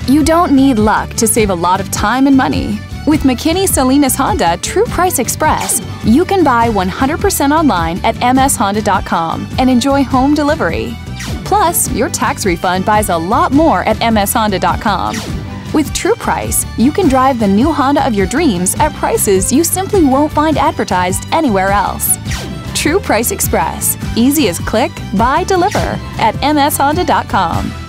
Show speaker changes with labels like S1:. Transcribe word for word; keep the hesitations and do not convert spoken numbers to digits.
S1: You don't need luck to save a lot of time and money. With McKenney Salinas Honda True Price Express, you can buy one hundred percent online at m s honda dot com and enjoy home delivery. Plus, your tax refund buys a lot more at m s honda dot com. With True Price, you can drive the new Honda of your dreams at prices you simply won't find advertised anywhere else. True Price Express. Easy as click, buy, deliver at m s honda dot com.